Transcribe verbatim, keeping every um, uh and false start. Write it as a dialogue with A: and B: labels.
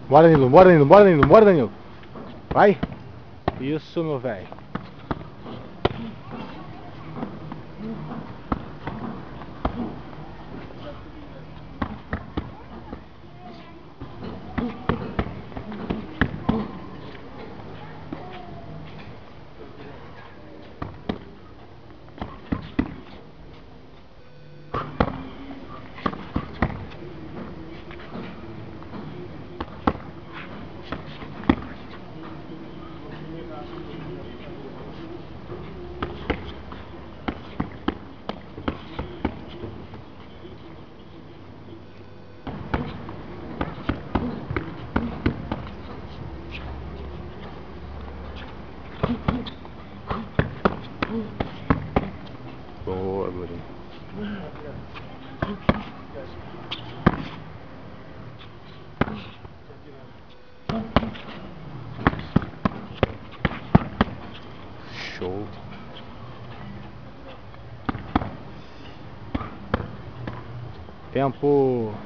A: Bora, Danilo, bora, Danilo, bora, Danilo, bora, Danilo. Vai. Isso, meu velho. Boa, Bruno. Show. Tempo.